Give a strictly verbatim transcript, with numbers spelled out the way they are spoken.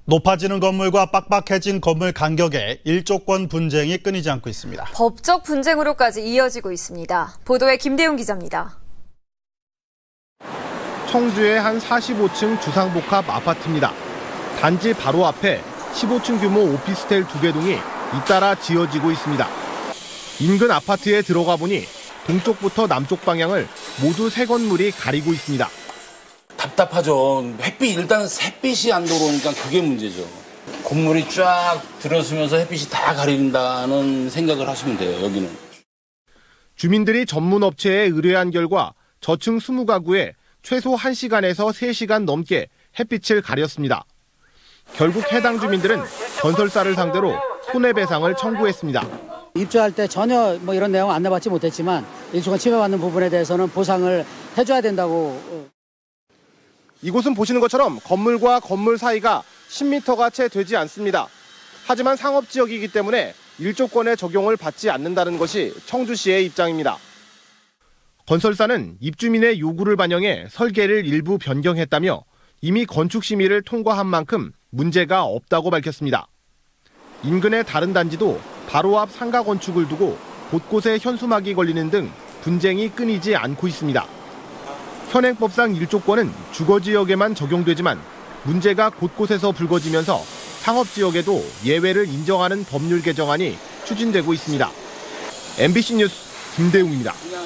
높아지는 건물과 빡빡해진 건물 간격에 일조권 분쟁이 끊이지 않고 있습니다. 법적 분쟁으로까지 이어지고 있습니다. 보도에 김대웅 기자입니다. 청주의 한 사십오 층 주상복합 아파트입니다. 단지 바로 앞에 십오 층 규모 오피스텔 두 개 동이 잇따라 지어지고 있습니다. 인근 아파트에 들어가 보니 동쪽부터 남쪽 방향을 모두 새 건물이 가리고 있습니다. 답답하죠. 햇빛, 일단 햇빛이 안 들어오니까 그게 문제죠. 건물이 쫙 들어서면서 햇빛이 다 가린다는 생각을 하시면 돼요, 여기는. 주민들이 전문 업체에 의뢰한 결과 저층 이십 가구에 최소 한 시간에서 세 시간 넘게 햇빛을 가렸습니다. 결국 해당 주민들은 건설사를 상대로 손해배상을 청구했습니다. 입주할 때 전혀 뭐 이런 내용 안내받지 못했지만 일조권 침해받는 부분에 대해서는 보상을 해줘야 된다고. 이곳은 보시는 것처럼 건물과 건물 사이가 십 미터가 채 되지 않습니다. 하지만 상업지역이기 때문에 일조권의 적용을 받지 않는다는 것이 청주시의 입장입니다. 건설사는 입주민의 요구를 반영해 설계를 일부 변경했다며 이미 건축심의를 통과한 만큼 문제가 없다고 밝혔습니다. 인근의 다른 단지도 바로 앞 상가 건축을 두고 곳곳에 현수막이 걸리는 등 분쟁이 끊이지 않고 있습니다. 현행법상 일조권은 주거지역에만 적용되지만 문제가 곳곳에서 불거지면서 상업지역에도 예외를 인정하는 법률 개정안이 추진되고 있습니다. 엠비씨 뉴스 김대웅입니다.